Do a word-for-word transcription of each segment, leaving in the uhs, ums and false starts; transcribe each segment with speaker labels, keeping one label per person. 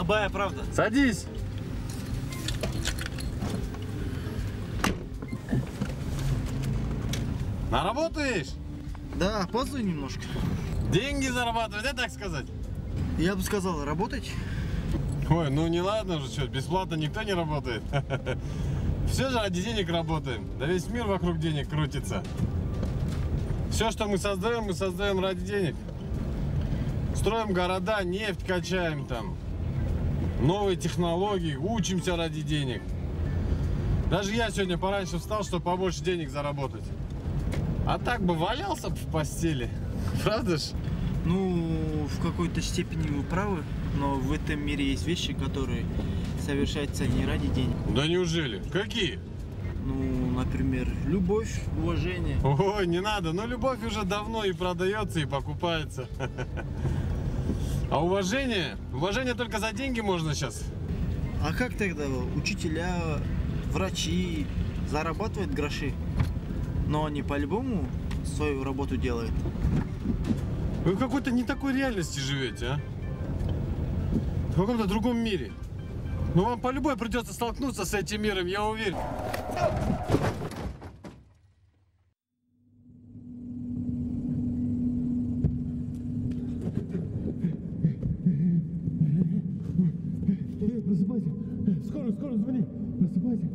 Speaker 1: Слабая правда.
Speaker 2: Садись. Наработаешь?
Speaker 1: Да, опаздываю немножко.
Speaker 2: Деньги зарабатывать, да, так сказать?
Speaker 1: Я бы сказал, работать.
Speaker 2: Ой, ну не ладно же, что, бесплатно никто не работает. Все же ради денег работаем. Да весь мир вокруг денег крутится. Все, что мы создаем, мы создаем ради денег. Строим города, нефть качаем там. Новые технологии, учимся ради денег. Даже я сегодня пораньше встал, чтобы побольше денег заработать. А так бы валялся бы в постели. Правда ж?
Speaker 1: Ну, в какой-то степени вы правы, но в этом мире есть вещи, которые совершаются не ради денег.
Speaker 2: Да неужели? Какие?
Speaker 1: Ну, например, любовь, уважение.
Speaker 2: Ой, не надо, но любовь уже давно и продается, и покупается. А уважение? Уважение только за деньги можно сейчас.
Speaker 1: А как тогда учителя, врачи зарабатывают гроши, но они по-любому свою работу делают?
Speaker 2: Вы в какой-то не такой реальности живете, а? В каком-то другом мире. Но вам по-любому придется столкнуться с этим миром, я уверен.
Speaker 3: Просыпайся. Скоро, скоро звони. Просыпайся.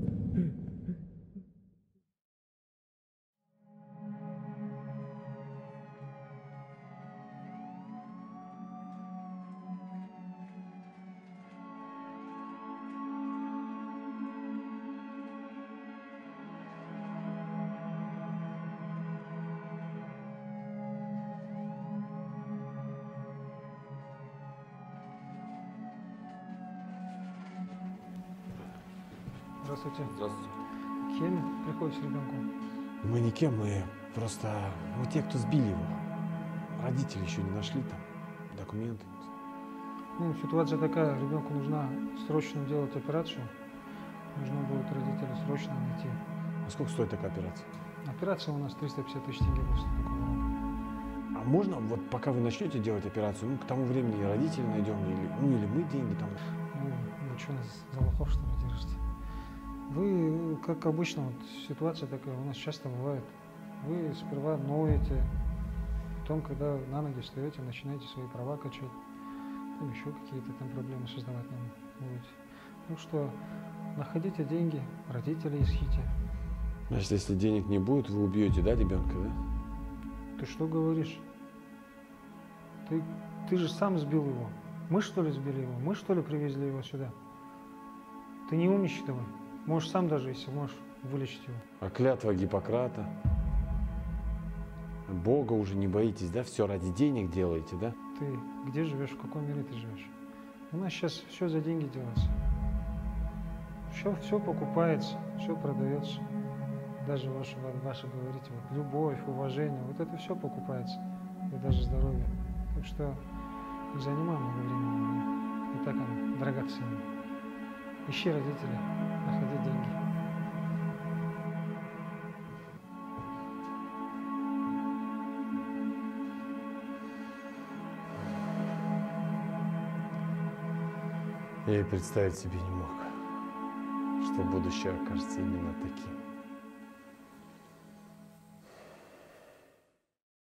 Speaker 4: Здравствуйте.
Speaker 2: Здравствуйте.
Speaker 4: Кем приходит с ребенком?
Speaker 2: Мы никем, мы просто, ну, те, кто сбили его. Родители еще не нашли там документы.
Speaker 4: Ну, ситуация такая, ребенку нужно срочно делать операцию. Нужно будет родителей срочно найти.
Speaker 2: А сколько стоит такая операция?
Speaker 4: Операция у нас триста пятьдесят тысяч тенге после такого рода.
Speaker 2: А можно, вот пока вы начнете делать операцию, ну, к тому времени родители найдем, или, ну, или мы деньги там.
Speaker 4: Ну, вы что, нас за лохов, что ли, держите? Вы, как обычно, вот ситуация такая у нас часто бывает. Вы сперва ноете, потом, когда на ноги встаете, начинаете свои права качать, там еще какие-то там проблемы создавать нам будете. Ну что, находите деньги, родителей ищите.
Speaker 2: Значит, если денег не будет, вы убьете, да, ребенка, да?
Speaker 4: Ты что говоришь? Ты, ты же сам сбил его. Мы что ли сбили его? Мы что ли привезли его сюда? Ты не умничай давай. Можешь сам даже, если можешь, вылечить его.
Speaker 2: А клятва Гиппократа? Бога уже не боитесь, да? Все ради денег делаете, да?
Speaker 4: Ты где живешь, в каком мире ты живешь? У нас сейчас все за деньги делается. Все, все покупается, все продается. Даже ваше, ваше говорите, вот, любовь, уважение, вот это все покупается. И даже здоровье. Так что не занимай много времени. И так оно драгоценно. Ищи родителей, находи деньги.
Speaker 2: Я и представить себе не мог, что будущее окажется именно таким.